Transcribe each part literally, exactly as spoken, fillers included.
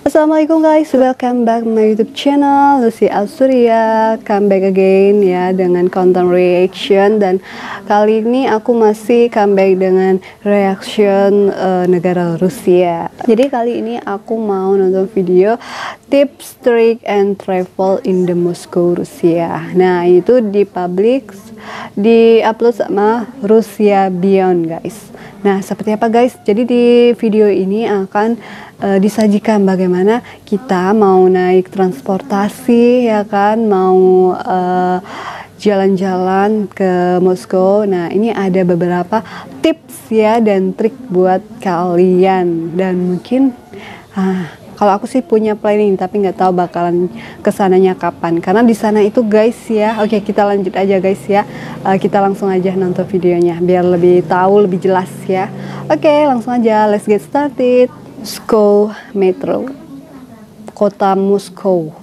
Assalamualaikum guys, welcome back my YouTube channel Lucy Azuria. Come back again ya dengan content reaction, dan kali ini aku masih come back dengan reaction uh, negara Rusia. Jadi kali ini aku mau nonton video tips, trick, and travel in the Moscow, Rusia. Nah itu di public, di upload sama Rusia Beyond guys. Nah seperti apa guys, jadi di video ini akan uh, disajikan bagaimana kita mau naik transportasi ya kan, mau jalan-jalan uh, ke Moskow. Nah ini ada beberapa tips ya dan trik buat kalian, dan mungkin uh, kalau aku sih punya planning tapi nggak tahu bakalan kesananya kapan, karena di sana itu guys ya. Oke kita lanjut aja guys ya, uh, kita langsung aja nonton videonya biar lebih tahu, lebih jelas ya. Oke langsung aja, let's get started. Moscow Metro, kota Moskow,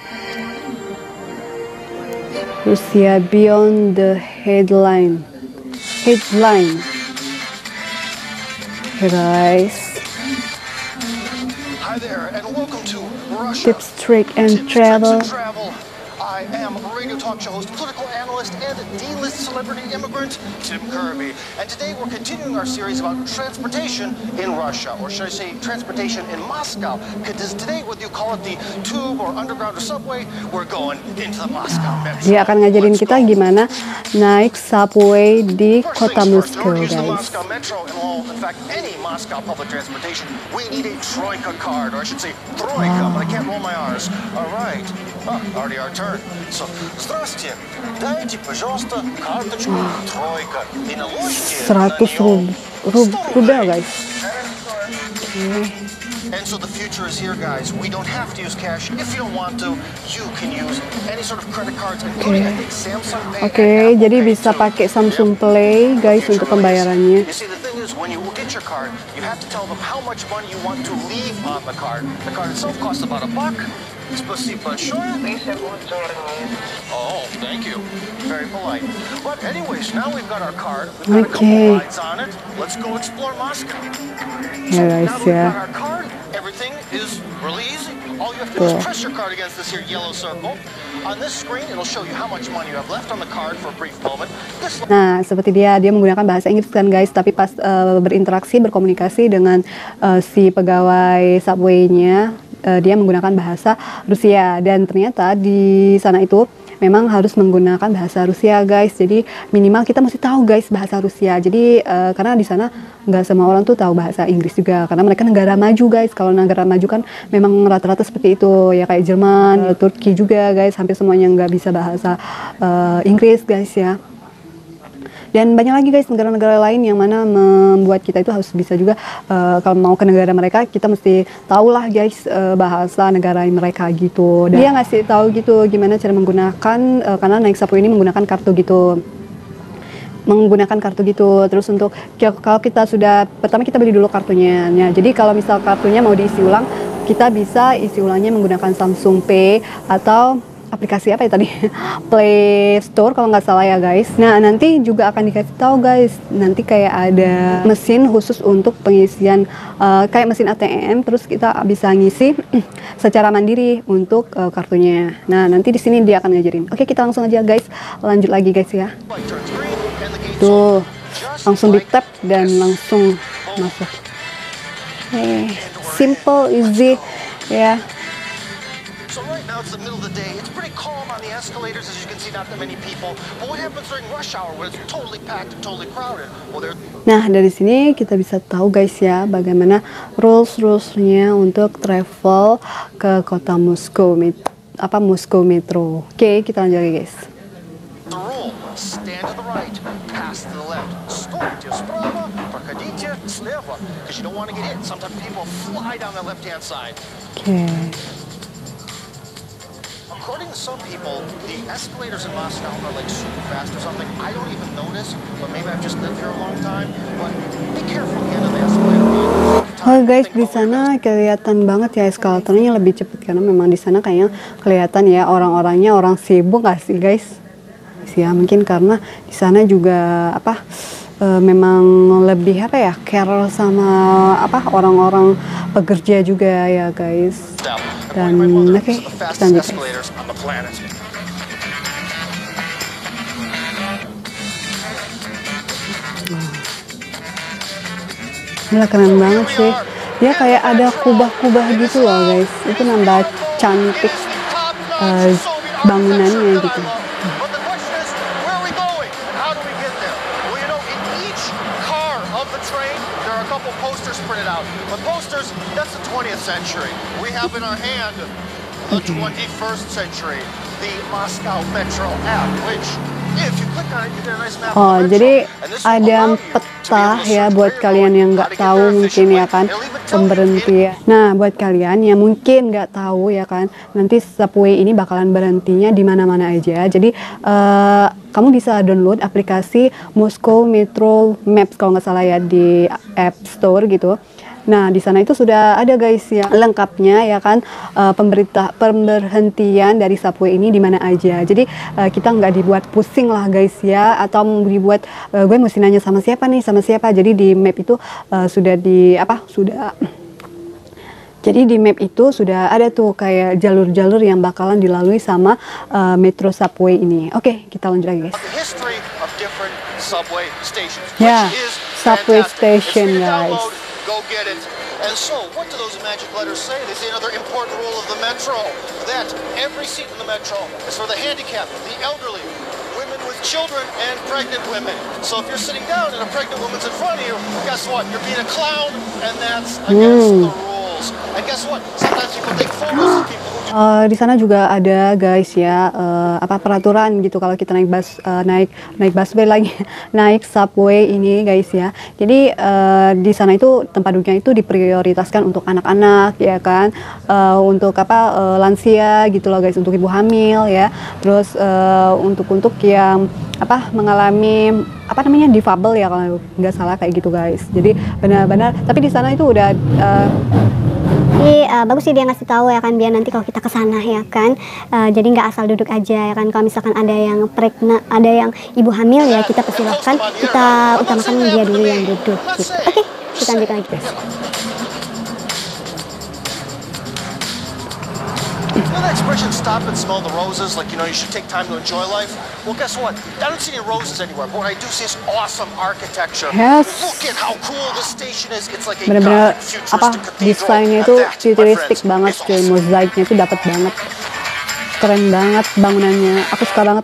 Rusia Beyond the headline. Headline. Hey guys. Hi there, and welcome to Russia. Tips, trick, and Tips, travel. tricks, and travel. I am radio talk show host, political analyst, and D-list celebrity immigrant, Tim Kirby. And today we're continuing our series about transportation in Russia, or should I say transportation in Moscow? Because today, whether you call it the tube or underground or subway, we're going into the Moscow metro. Dia akan ngajarin kita gimana naik subway di kota Moskow guys. Moscow metro and all, in fact, any Moscow public transportation, we need a Troika card, or I should say Troika, but I can't roll my R's. All right. Oh, already our turn. So, здравствуйте. Дайте, пожалуйста, карточку Тройка и наложите на сeratus rubel guys. Okay. And so the future is here, guys. We don't have to use cash. If you don't want to, you can use any sort of credit cards, including I think Samsung Pay. Oke, jadi bisa pakai Samsung Pay guys untuk pembayarannya. You see, the thing is, when you get your card, you have to tell them how much money you want to leave on the card. The card itself costs about a buck. Спасибо большое. Oh, thank you. Very polite. But anyways, now we've got our card. We've got Okay. a couple rides on it. Let's go explore Moscow. Ya guys Now that we've ya. got our card, everything is really easy. All you have to do is press your card against this here yellow circle. On this screen, it'll show you how much money you have left on the card for a brief moment. This Nah seperti dia, dia menggunakan bahasa Inggris kan guys, tapi pas uh, berinteraksi, berkomunikasi dengan uh, si pegawai subway-nya, uh, dia menggunakan bahasa Rusia, dan ternyata di sana itu memang harus menggunakan bahasa Rusia guys. Jadi minimal kita mesti tahu guys bahasa Rusia. Jadi uh, karena di sana nggak semua orang tuh tahu bahasa Inggris juga, karena mereka negara maju guys. Kalau negara maju kan memang rata-rata seperti itu ya, kayak Jerman, Turki juga guys, hampir semuanya nggak bisa bahasa uh, Inggris guys ya. Dan banyak lagi guys negara-negara lain yang mana membuat kita itu harus bisa juga uh, kalau mau ke negara mereka kita mesti tahulah guys uh, bahasa negara mereka gitu. Dan dia ngasih tahu gitu gimana cara menggunakan, uh, karena naik subway ini menggunakan kartu gitu. menggunakan kartu gitu. Terus untuk kalau kita sudah, pertama kita beli dulu kartunya. Nah, jadi kalau misal kartunya mau diisi ulang, kita bisa isi ulangnya menggunakan Samsung Pay atau aplikasi apa ya tadi, Play Store kalau nggak salah ya guys. Nah nanti juga akan dikasih tahu guys, nanti kayak ada mesin khusus untuk pengisian uh, kayak mesin A T M, terus kita bisa ngisi secara mandiri untuk uh, kartunya. Nah nanti di sini dia akan ngajarin. Oke kita langsung aja guys, lanjut lagi guys ya. Tuh langsung di tap dan langsung masuk. Hey, simple, easy ya. So right now it's the middle of the day. It's pretty calm on the escalators, as you can see, not that many people. But what happens during rush hour when it's totally packed and totally crowded? Well, there. Nah dari sini kita bisa tahu guys ya bagaimana rules-rulesnya untuk travel ke kota Moskow, apa Moskow Metro. Oke kita lanjut lagi guys. The rule: stand to the right, pass to the left, стойте справа, проходите слева, because you don't want to get hit. Sometimes people fly down the left-hand side. Oke. According to some people, the escalators in Moscow are like super fast or something. I don't even notice, but maybe I've just lived here a long time. But be careful at the end of the escalator. Oh guys, di sana kelihatan banget ya eskalatornya lebih cepat, karena memang di sana kayaknya kelihatan ya orang-orangnya orang sibuk nggak sih guys? Ya mungkin karena di sana juga apa uh, memang lebih apa ya, care sama apa orang-orang pekerja juga ya guys. Dan oke, okay, kita lanjut. Gila, keren banget sih. Dia kayak ada kubah-kubah gitu loh guys. Itu nambah cantik uh, bangunannya gitu. The twenty-first century, the Moscow Metro app, which if you click on it, you get a nice map. Oh, jadi ada peta ya buat kalian yang nggak tahu mungkin ya kan pemberhentian. Nah, buat kalian yang mungkin nggak tahu ya kan, nanti subway ini bakalan berhentinya di mana-mana aja. Jadi uh, kamu bisa download aplikasi Moscow Metro Maps kalau nggak salah ya di App Store gitu. Nah, di sana itu sudah ada guys ya lengkapnya ya kan, uh, pemberita pemberhentian dari subway ini di mana aja. Jadi uh, kita nggak dibuat pusing lah guys ya, atau dibuat uh, gue mesti nanya sama siapa nih, sama siapa. Jadi di map itu uh, sudah di apa? Sudah Jadi di map itu sudah ada tuh kayak jalur-jalur yang bakalan dilalui sama uh, metro subway ini. Oke, okay, kita lanjut lagi guys. Ya, subway station guys. Go get it. And so, what do those magic letters say? They say another important rule of the metro, that every seat in the metro is for the handicapped, the elderly, women with children, and pregnant women. So if you're sitting down and a pregnant woman's in front of you, guess what? You're being a clown, and that's against mm. the rules. And guess what? Sometimes people take photos of people. Uh, di sana juga ada guys ya uh, apa peraturan gitu kalau kita naik bus uh, naik naik busway lagi naik subway ini guys ya. Jadi uh, di sana itu tempat duduknya itu diprioritaskan untuk anak-anak ya kan, uh, untuk apa uh, lansia gitu loh guys, untuk ibu hamil ya. Terus uh, untuk untuk yang apa mengalami apa namanya difabel ya kalau nggak salah kayak gitu guys. Jadi benar-benar tapi di sana itu udah uh, Jadi uh, bagus sih dia ngasih tahu ya kan, biar nanti kalau kita ke sana ya kan, uh, jadi nggak asal duduk aja ya kan. Kalau misalkan ada yang pregnant, ada yang ibu hamil ya kita persilahkan, kita utamakan dia dulu yang duduk gitu. Oke, okay, kita lanjut lagi guys. You know that expression, stop and smell the roses, like, you know, you should take time to enjoy life? Well, guess what? I don't see any roses anywhere, but what I do see is awesome architecture. Yes. Look at how cool this station is. It's like a bener-bener futuristic apa cathedral. desainnya itu futuristik banget cuy, mozaiknya itu dapat banget, keren banget bangunannya, aku suka banget.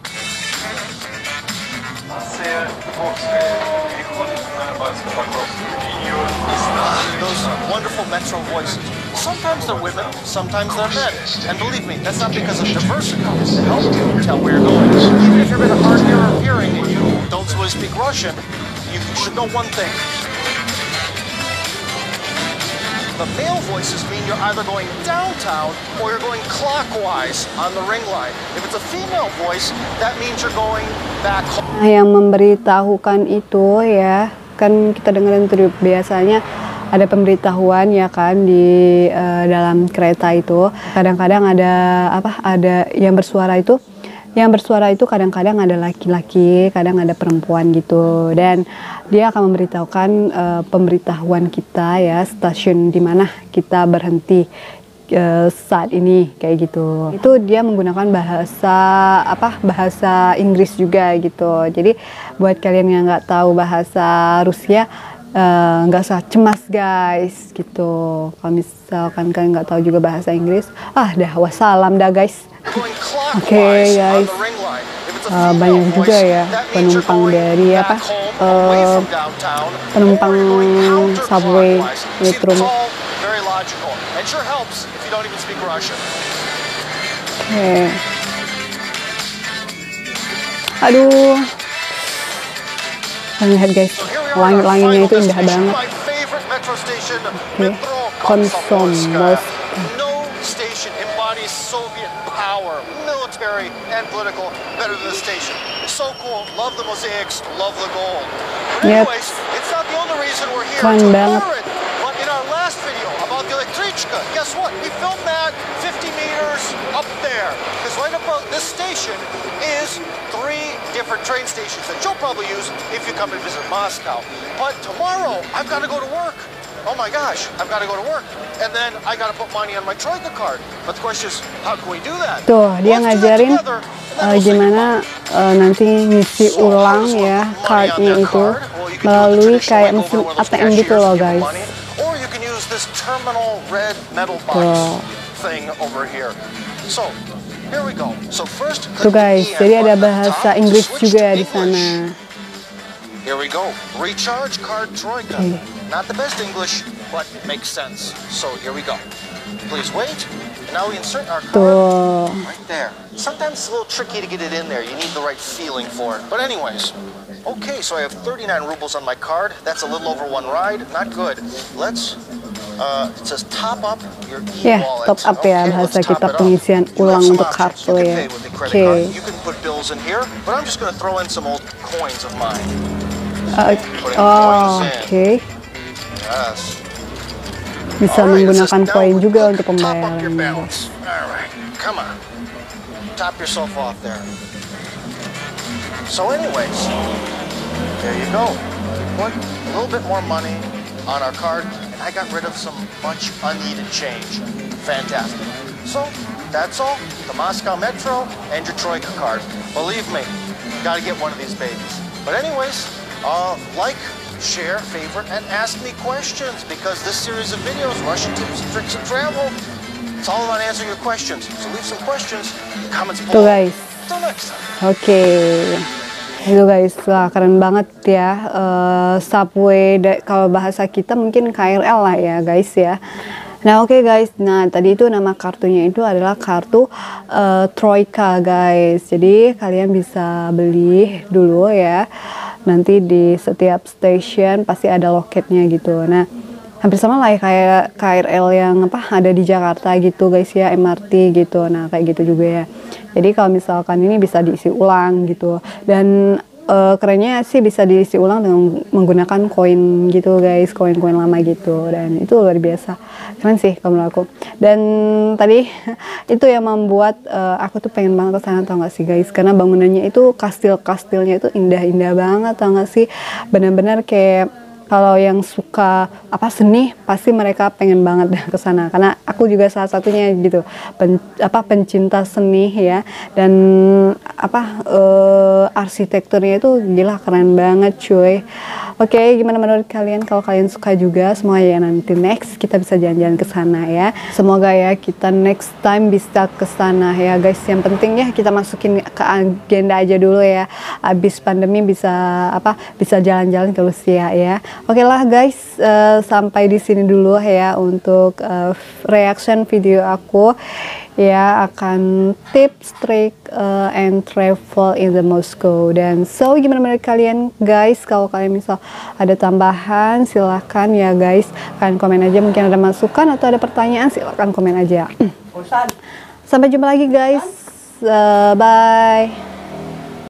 Those wonderful metro voices. Sometimes they're women, sometimes they're men. And believe me, that's not because of diversity. It's to help you tell where you're going. Even if you're in a hard of hearing and you don't really speak Russian, you should know one thing. The male voices mean you're either going downtown or you're going clockwise on the ring line. If it's a female voice, that means you're going back home. Nah, yang memberitahukan itu ya, kan kita dengerin tuh biasanya ada pemberitahuan ya kan di uh, dalam kereta itu. Kadang-kadang ada apa? Ada yang bersuara itu. Yang bersuara itu kadang-kadang ada laki-laki, kadang ada perempuan gitu. Dan dia akan memberitahukan uh, pemberitahuan kita ya, stasiun di mana kita berhenti uh, saat ini kayak gitu. Itu dia menggunakan bahasa apa? Bahasa Inggris juga gitu. Jadi buat kalian yang nggak tahu bahasa Rusia, nggak uh, usah cemas guys gitu. Kalau misalkan kalian nggak tahu juga bahasa Inggris, ah dah wassalam dah guys. Oke okay, guys, uh, banyak juga ya penumpang dari apa uh, penumpang subway metro. Okay. Aduh, lihat guys, langit-langitnya itu indah banget. Oke, okay. Komsomolsk. No station embodies Soviet power, military and political, better than the station. It's so cool. Love the mosaics, love the gold. But yep. anyways, it's not the only reason we're here Keren to banget. tour it. But in our last video about the Elektrichka, guess what? We filmed that fifty meters up there, because right above this station is three different train stations that you'll probably use if you come and visit Moscow. But tomorrow, I've got to go to work. Oh my gosh, I've got to go to work. And then I got to put money on my Troika card. But the question is, how can we do that? Tuh, dia ngajarin uh, gimana uh, nanti ngisi ulang ya cardnya itu melalui kayak mesin A T M gitu loh guys. Or you can use this terminal red metal box thing over here. So, here we go. So first, tuh guys, jadi ada bahasa Inggris juga di sana. Here we go. Recharge card Troika. Okay. Not the best English, but it makes sense. So here we go. Please wait. And now we insert our card tuh. Right there. Sometimes it's a little tricky to get it in there. You need the right feeling for it. But anyways, okay, so I have thirty-nine rubles on my card. That's a little over one ride. Not good. Let's, uh, it says top up your e-wallet. Yeah, top up ya, bahasa kita pengisian ulang untuk kartu ya. Okay. You can put bills in here, but I'm just going to throw in some old coins of mine. Uh, oh, oke. Okay. Yes. Bisa right, menggunakan koin juga untuk pembayaran. Alright, come on. Top yourself off there. So anyways, there you go. Put a little bit more money on our card, and I got rid of some much unneeded change. Fantastic. So, that's all. The Moscow Metro and your Troika card. Believe me, gotta get one of these babies. But anyways, uh, like, share, favorite, and ask me questions, because this series of videos, Russian tips and tricks of travel, it's all about answering your questions. So leave some questions in the comments below. Tuh guys. Until next time. Oke. Okay. Itu guys, wah keren banget ya. Uh, subway, kalau bahasa kita mungkin K R L lah ya guys ya. Nah oke okay guys, nah tadi itu nama kartunya itu adalah kartu uh, Troika guys. Jadi kalian bisa beli dulu ya. Nanti di setiap stasiun pasti ada loketnya gitu. Nah hampir sama lah ya kayak K R L yang apa ada di Jakarta gitu guys ya, M R T gitu. Nah kayak gitu juga ya. Jadi kalau misalkan ini bisa diisi ulang gitu. Dan uh, kerennya sih bisa diisi ulang dengan menggunakan koin gitu guys, koin-koin lama gitu. Dan itu luar biasa, keren sih kalau menurut aku. Dan tadi itu yang membuat uh, aku tuh pengen banget kesana, tau gak sih guys, karena bangunannya itu kastil-kastilnya itu indah-indah banget, tau gak sih, benar-benar kayak kalau yang suka apa seni pasti mereka pengen banget ke sana, karena aku juga salah satunya gitu, pen, apa pencinta seni ya. Dan apa uh, arsitekturnya itu gila keren banget cuy. Oke, okay, gimana menurut kalian? Kalau kalian suka juga, semoga ya nanti next kita bisa jalan-jalan ke sana ya. Semoga ya kita next time bisa ke sana ya guys. Yang penting ya kita masukin ke agenda aja dulu ya. Abis pandemi bisa apa? Bisa jalan-jalan ke Rusia ya. Oke okay lah guys, uh, sampai di sini dulu ya untuk uh, reaction video aku ya akan tips, trick, uh, and travel in the Moscow. Dan so gimana menurut kalian guys? Kalau kalian misal ada tambahan silahkan ya guys, kalian komen aja, mungkin ada masukan atau ada pertanyaan silahkan komen aja. Sampai jumpa lagi guys, uh, bye.